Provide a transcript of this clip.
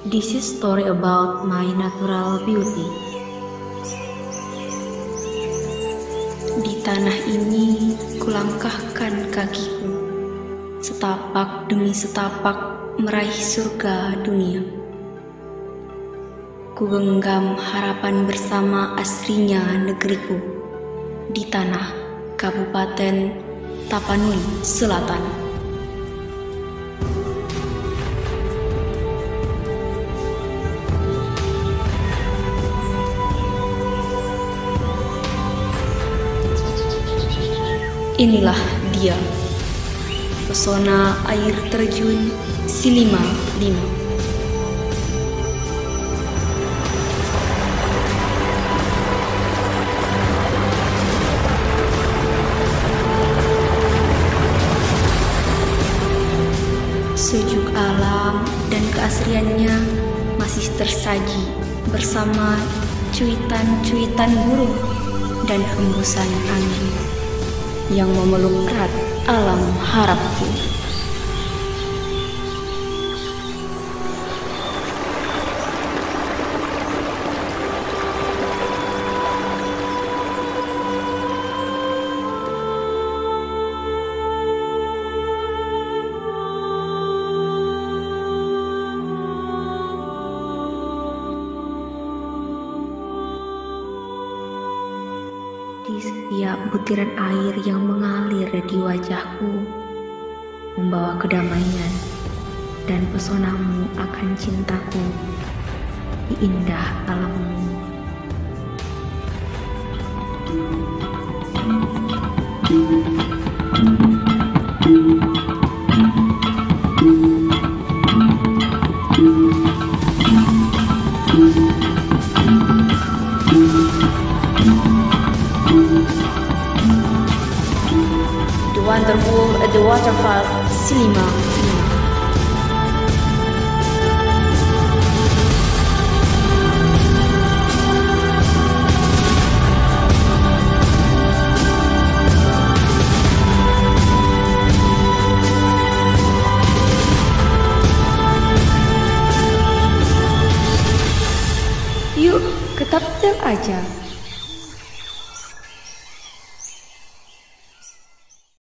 This is story about my natural beauty. Di tanah ini kulangkahkan kakiku, setapak demi setapak meraih surga dunia. Ku genggam harapan bersama asrinya negeriku di tanah Kabupaten Tapanuli Selatan. Inilah dia, pesona air terjun Silima V. Sejuk alam dan keasriannya masih tersaji bersama cuitan-cuitan burung dan hembusan angin yang memeluk erat alam harapku. Di setiap butiran air yang mengalir di wajahku, membawa kedamaian dan pesonamu akan cintaku di indah alammu. The wonderful at the waterfall Silima V. Yuk, ke Tapdel aja.